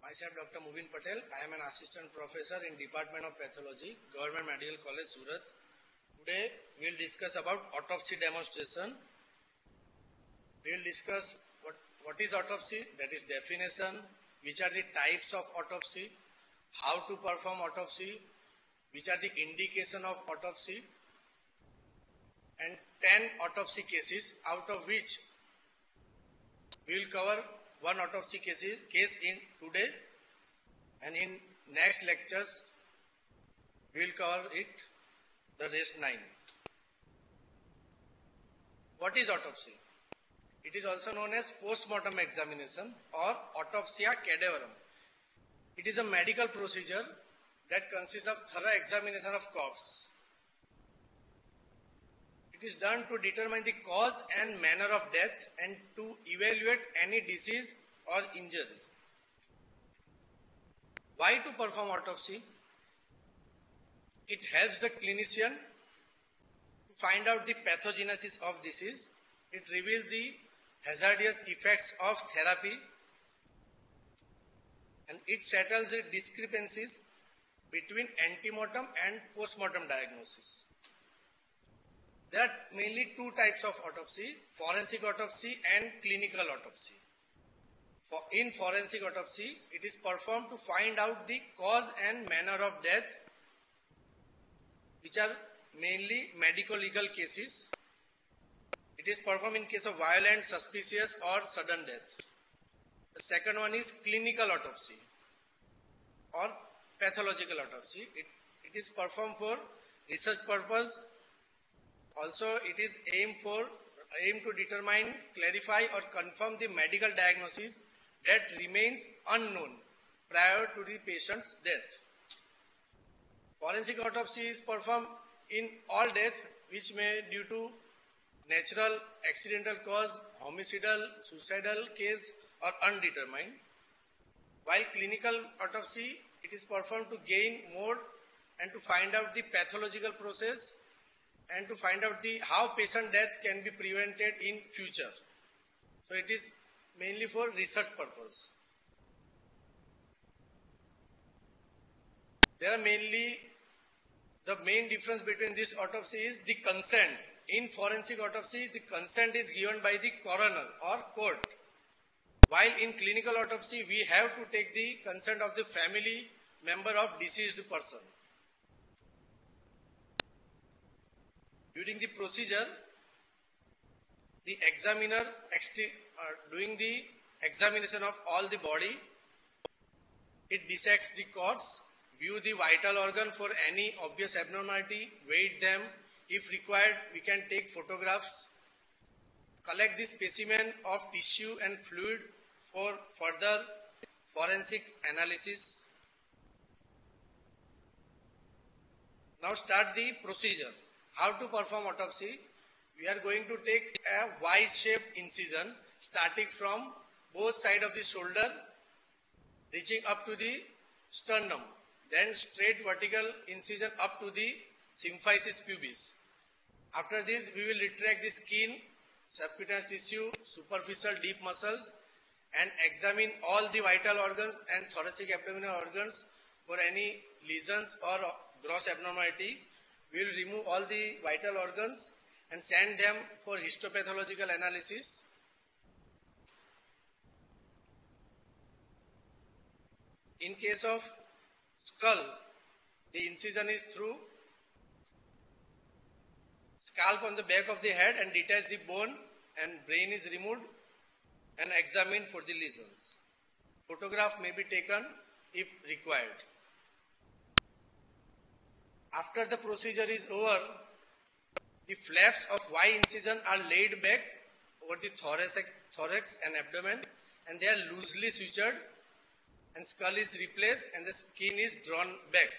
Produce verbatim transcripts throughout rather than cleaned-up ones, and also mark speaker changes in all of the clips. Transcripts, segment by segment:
Speaker 1: Myself Doctor Mubin Patel. I am an assistant professor in Department of Pathology, Government Medical College, Surat. Today we will discuss about autopsy demonstration. We will discuss what, what is autopsy, that is definition, which are the types of autopsy, how to perform autopsy, which are the indication of autopsy, and ten autopsy cases, out of which we will cover one autopsy case, case in today, and in next lectures we will cover it, the rest nine. What is autopsy? It is also known as post-mortem examination or autopsia cadaverum. It is a medical procedure that consists of thorough examination of corpse. It is done to determine the cause and manner of death and to evaluate any disease or injury. Why to perform autopsy? It helps the clinician to find out the pathogenesis of disease. It reveals the hazardous effects of therapy, and it settles the discrepancies between antemortem and postmortem diagnosis. There are mainly two types of autopsy, forensic autopsy and clinical autopsy. For, in forensic autopsy, it is performed to find out the cause and manner of death, which are mainly medico-legal cases. It is performed in case of violent, suspicious or sudden death. The second one is clinical autopsy or pathological autopsy. It, it is performed for research purpose. Also, it is aimed for aim to determine, clarify or confirm the medical diagnosis that remains unknown prior to the patient's death. Forensic autopsy is performed in all deaths which may due to natural, accidental cause, homicidal, suicidal case or undetermined. While clinical autopsy, it is performed to gain more and to find out the pathological process and to find out the how patient death can be prevented in future. So it is mainly for research purpose. There are mainly, the main difference between this autopsy is the consent. In forensic autopsy, the consent is given by the coroner or court. While in clinical autopsy, we have to take the consent of the family member of deceased person. During the procedure, the examiner uh, doing the examination of all the body, it dissects the corpse, view the vital organ for any obvious abnormality, weight them. If required, we can take photographs, collect the specimen of tissue and fluid for further forensic analysis. Now start the procedure. How to perform autopsy? We are going to take a Y-shaped incision starting from both sides of the shoulder, reaching up to the sternum. Then straight vertical incision up to the symphysis pubis. After this, we will retract the skin, subcutaneous tissue, superficial deep muscles and examine all the vital organs and thoracic abdominal organs for any lesions or gross abnormality. We will remove all the vital organs and send them for histopathological analysis. In case of skull, the incision is through scalp on the back of the head and detach the bone, and brain is removed and examined for the lesions. Photograph may be taken if required. After the procedure is over, the flaps of Y incision are laid back over the thoracic, thorax and abdomen, and they are loosely sutured, and skull is replaced and the skin is drawn back.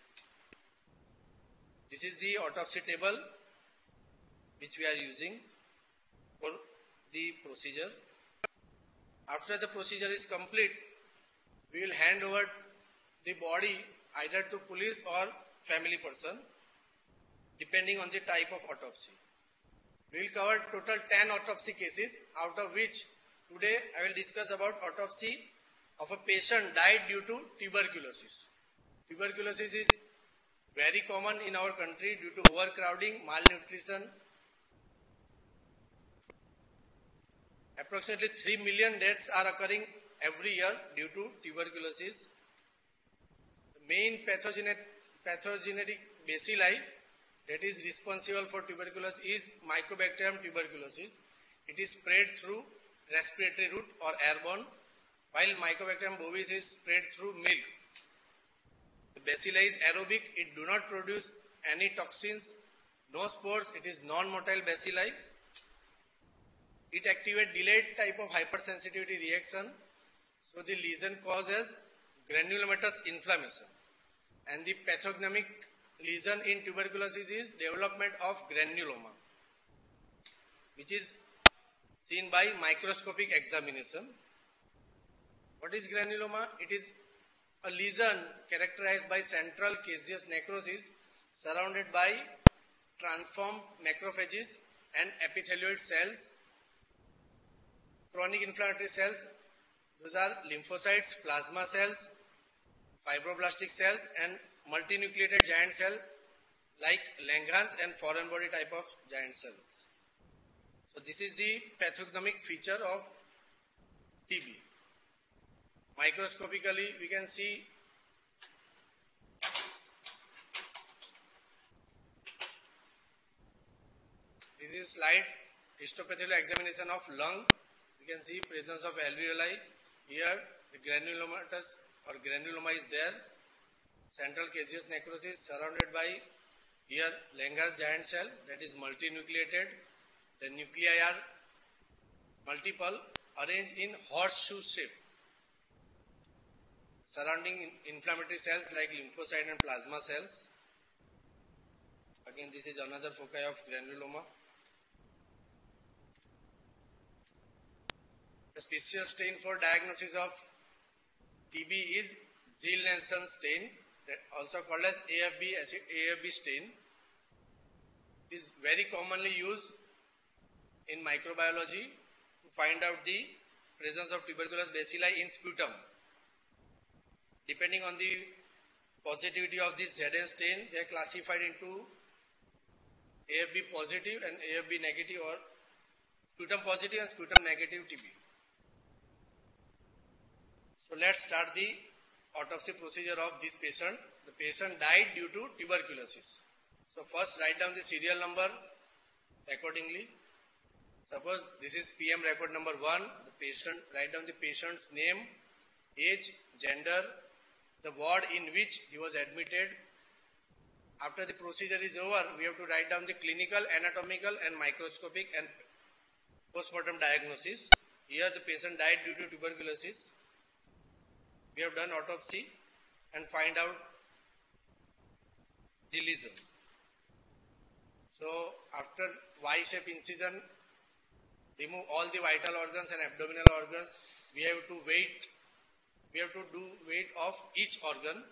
Speaker 1: This is the autopsy table which we are using for the procedure. After the procedure is complete, we will hand over the body either to police or family person, depending on the type of autopsy. We will cover total ten autopsy cases, out of which today I will discuss about autopsy of a patient died due to tuberculosis. Tuberculosis is very common in our country due to overcrowding, malnutrition. Approximately three million deaths are occurring every year due to tuberculosis. The main pathogenic, pathogenic bacilli that is responsible for tuberculosis is Mycobacterium tuberculosis. It is spread through respiratory route or airborne, while Mycobacterium bovis is spread through milk. The bacilli is aerobic, it do not produce any toxins, no spores, it is non-motile bacilli. It activates delayed type of hypersensitivity reaction, so the lesion causes granulomatous inflammation. And the pathognomic lesion in tuberculosis is development of granuloma, which is seen by microscopic examination. What is granuloma? It is a lesion characterized by central caseous necrosis surrounded by transformed macrophages and epithelioid cells. Chronic inflammatory cells, those are lymphocytes, plasma cells, fibroblastic cells and multinucleated giant cell like Langerhans and foreign body type of giant cells. So this is the pathognomic feature of T B. Microscopically we can see this is slide histopathology examination of lung. You can see presence of alveoli. Here the granulomatous or granuloma is there. Central caseous necrosis surrounded by here Langerhans giant cell that is multinucleated. The nuclei are multiple arranged in horseshoe shape surrounding inflammatory cells like lymphocyte and plasma cells. Again, this is another foci of granuloma. The specious stain for diagnosis of T B is Ziehl-Neelsen stain, that also called as A F B acid A F B stain. It is very commonly used in microbiology to find out the presence of tuberculous bacilli in sputum. Depending on the positivity of this Z N stain, they are classified into A F B positive and A F B negative, or sputum positive and sputum negative T B. So let's start the autopsy procedure of this patient. The patient died due to tuberculosis. So first write down the serial number accordingly. Suppose this is P M record number one. The patient, write down the patient's name, age, gender, the ward in which he was admitted. After the procedure is over, we have to write down the clinical, anatomical and microscopic and postmortem diagnosis. Here the patient died due to tuberculosis. We have done autopsy and find out the lesion. So after Y-shape incision, remove all the vital organs and abdominal organs. We have to wait. We have to do weight of each organ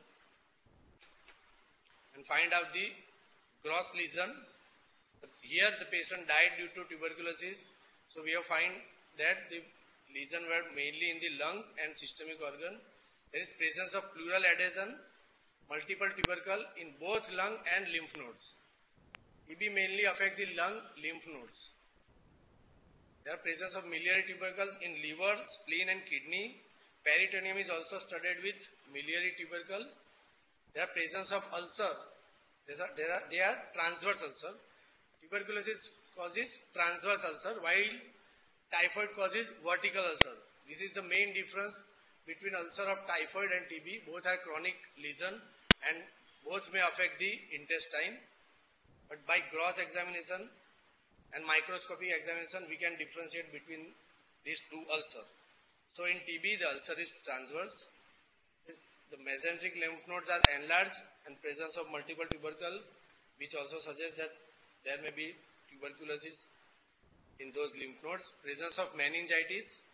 Speaker 1: and find out the gross lesion. Here the patient died due to tuberculosis. So we have find that the lesion were mainly in the lungs and systemic organ. There is presence of pleural adhesion, multiple tubercle in both lung and lymph nodes. T B mainly affect the lung lymph nodes. There are presence of miliary tubercles in liver, spleen and kidney. Peritoneum is also studied with miliary tubercle. There are presence of ulcer. There are, there are, they are transverse ulcer. Tuberculosis causes transverse ulcer, while typhoid causes vertical ulcer. This is the main difference between ulcer of typhoid and T B. Both are chronic lesion and both may affect the intestine. But by gross examination and microscopic examination, we can differentiate between these two ulcers. So in T B, the ulcer is transverse. The mesenteric lymph nodes are enlarged and presence of multiple tubercle, which also suggests that there may be tuberculosis in those lymph nodes. Presence of meningitis.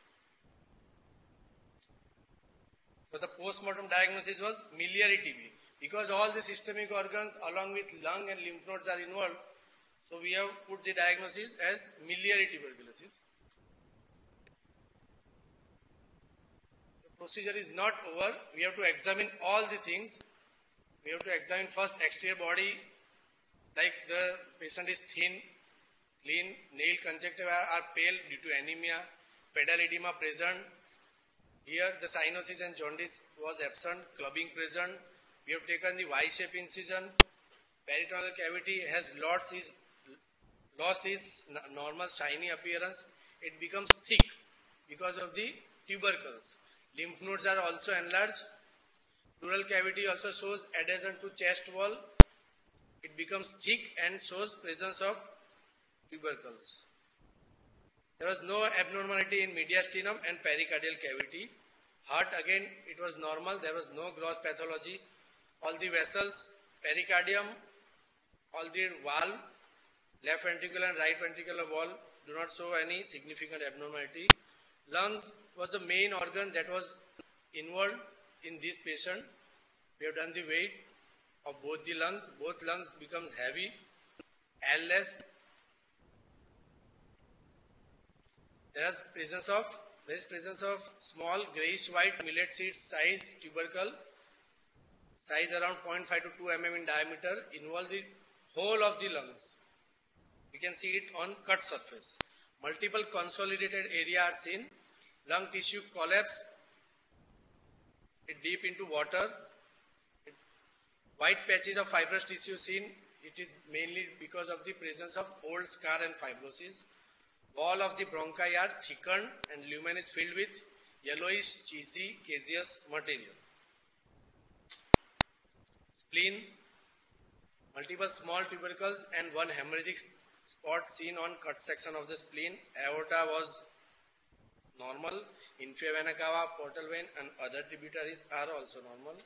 Speaker 1: So the post-mortem diagnosis was miliary T B. Because all the systemic organs along with lung and lymph nodes are involved, so we have put the diagnosis as miliary tuberculosis. The procedure is not over. We have to examine all the things. We have to examine first exterior body, like the patient is thin, lean, nail conjunctiva are pale due to anemia, pedal edema present. Here the cyanosis and jaundice was absent, clubbing present. We have taken the Y-shape incision. Peritoneal cavity has lost its, lost its normal shiny appearance. It becomes thick because of the tubercles. Lymph nodes are also enlarged. Pleural cavity also shows adhesion to chest wall. It becomes thick and shows presence of tubercles. There was no abnormality in mediastinum and pericardial cavity. Heart, again, it was normal. There was no gross pathology. All the vessels, pericardium, all the valve, left ventricular and right ventricular wall do not show any significant abnormality. Lungs was the main organ that was involved in this patient. We have done the weight of both the lungs. Both lungs becomes heavy, airless. There is presence of there is presence of small grayish white millet seed size tubercle, size around zero point five to two millimeters in diameter, involve the whole of the lungs. You can see it on cut surface. Multiple consolidated area are seen. Lung tissue collapse. It deep into water. It, white patches of fibrous tissue seen. It is mainly because of the presence of old scar and fibrosis. Wall of the bronchi are thickened and lumen is filled with yellowish, cheesy, caseous material. Spleen. Multiple small tubercles and one hemorrhagic spot seen on cut section of the spleen. Aorta was normal. Inferior vena cava, portal vein and other tributaries are also normal.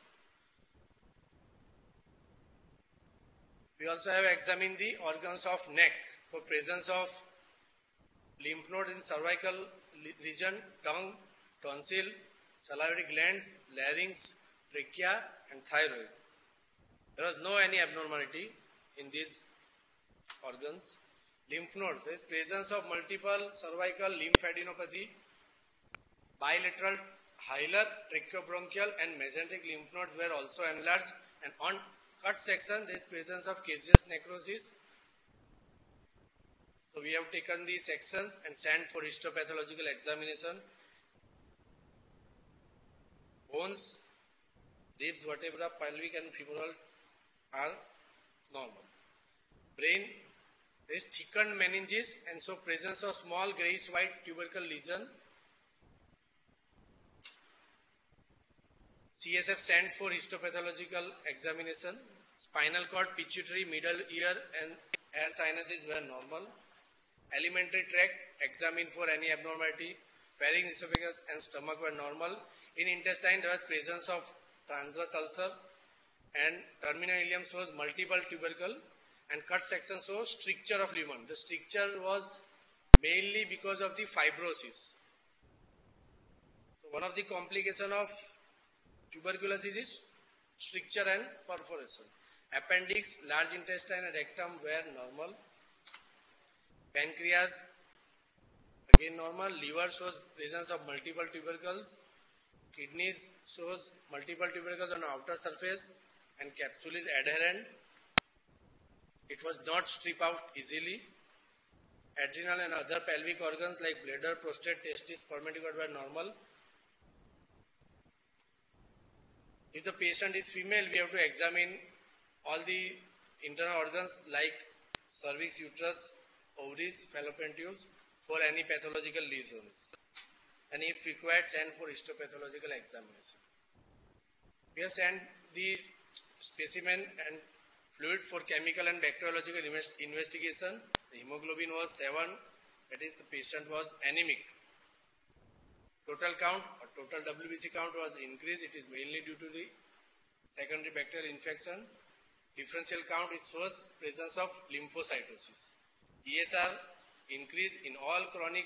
Speaker 1: We also have examined the organs of neck for presence of lymph node in cervical region, tongue, tonsil, salivary glands, larynx, trachea and thyroid. There was no any abnormality in these organs. Lymph nodes, there is presence of multiple cervical lymphadenopathy, bilateral, hilar, tracheobronchial and mesenteric lymph nodes were also enlarged, and on cut section there is presence of caseous necrosis. So we have taken these sections and sent for histopathological examination. Bones, ribs, vertebra, pelvic and femoral are normal. Brain, there is thickened meninges and so presence of small grayish white tubercle lesion. C S F sent for histopathological examination. Spinal cord, pituitary, middle ear and air sinuses were normal. Alimentary tract examined for any abnormality. Pharynx, esophagus and stomach were normal. In intestine there was presence of transverse ulcer and terminal ileum shows multiple tubercle and cut section shows stricture of lumen. The stricture was mainly because of the fibrosis. So one of the complications of tuberculosis is stricture and perforation. Appendix, large intestine and rectum were normal. Pancreas, again normal. Liver shows presence of multiple tubercles. Kidneys shows multiple tubercles on outer surface and capsule is adherent. It was not stripped out easily. Adrenal and other pelvic organs like bladder, prostate, testis, spermatogoid were normal. If the patient is female, we have to examine all the internal organs like cervix, uterus, ovaries, fallopian tubes for any pathological lesions. And if required, send for histopathological examination. We have sent the specimen and fluid for chemical and bacteriological investigation. The hemoglobin was seven, that is the patient was anemic. Total count or total W B C count was increased. It is mainly due to the secondary bacterial infection. Differential count is shows presence of lymphocytosis. E S R increase in all chronic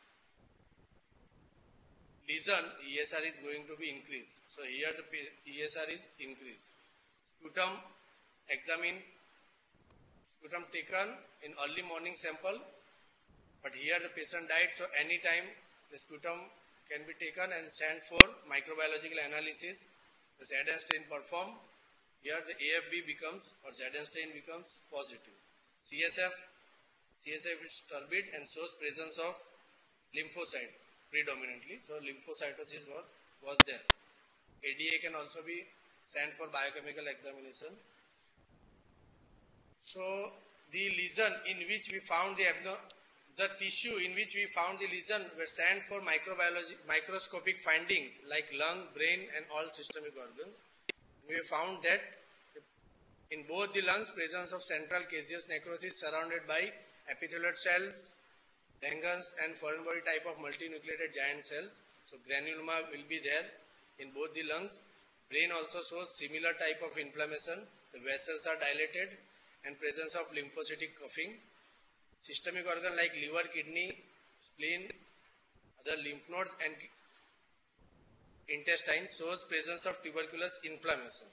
Speaker 1: lesion. E S R is going to be increased. So here the E S R is increased. Sputum examined, sputum taken in early morning sample, but here the patient died, so anytime the sputum can be taken and sent for microbiological analysis. The Z N stain performed. Here the A F B becomes or Z N stain becomes positive. C S F, C S F is turbid and shows presence of lymphocyte predominantly. So lymphocytosis was, was there. A D A can also be sent for biochemical examination. So the lesion in which we found the abnormal The tissue in which we found the lesion were sent for microbiology, microscopic findings like lung, brain and all systemic organs. We found that in both the lungs, presence of central caseous necrosis surrounded by epithelial cells, Langerhans and foreign body type of multinucleated giant cells. So granuloma will be there in both the lungs. Brain also shows similar type of inflammation. The vessels are dilated and presence of lymphocytic coughing. Systemic organ like liver, kidney, spleen, other lymph nodes and intestine shows presence of tuberculous inflammation.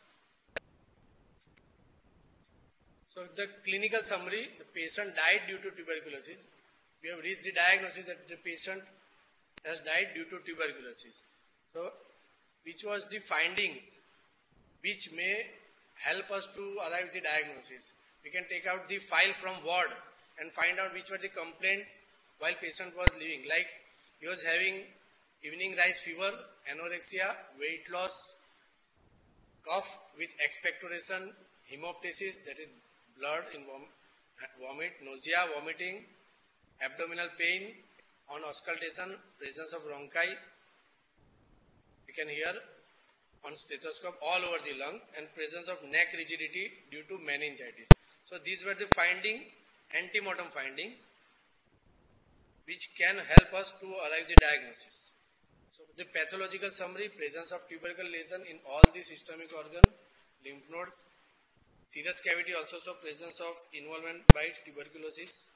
Speaker 1: So the clinical summary, the patient died due to tuberculosis. We have reached the diagnosis that the patient has died due to tuberculosis. So which was the findings which may help us to arrive at the diagnosis. We can take out the file from ward and find out which were the complaints while patient was living. Like he was having evening rise fever, anorexia, weight loss, cough with expectoration, hemoptysis, that is blood in vom vomit, nausea, vomiting, abdominal pain, on auscultation, presence of bronchi. We can hear on stethoscope all over the lung and presence of neck rigidity due to meningitis. So these were the finding, antemortem finding, which can help us to arrive the diagnosis. So the pathological summary, presence of tubercle lesion in all the systemic organ, lymph nodes, serous cavity also show presence of involvement by tuberculosis.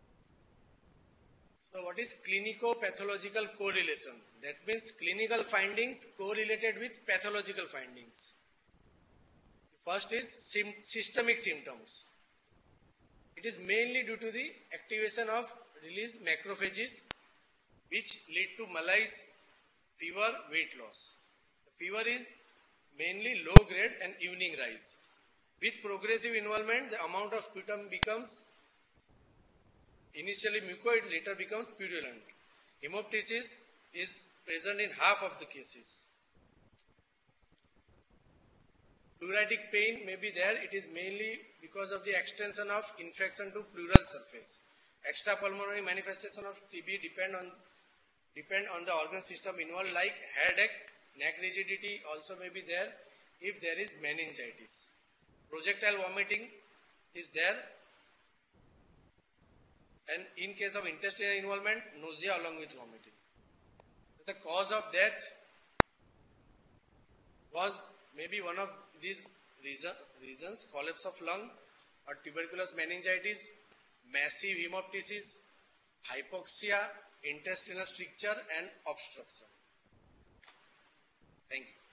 Speaker 1: So what is clinico-pathological correlation? That means clinical findings correlated with pathological findings. First is sim systemic symptoms. It is mainly due to the activation of release macrophages which lead to malaise, fever, weight loss. The fever is mainly low grade and evening rise. With progressive involvement, the amount of sputum becomes initially mucoid, later becomes purulent. Hemoptysis is present in half of the cases. Pleuritic pain may be there. It is mainly because of the extension of infection to pleural surface. Extrapulmonary manifestation of T B depend on depend on the organ system involved, like headache, neck rigidity also may be there if there is meningitis. Projectile vomiting is there, and in case of intestinal involvement, nausea along with vomiting. The cause of death was maybe one of these reason, reasons, collapse of lung or tuberculous meningitis, massive hemoptysis, hypoxia, intestinal stricture and obstruction. Thank you.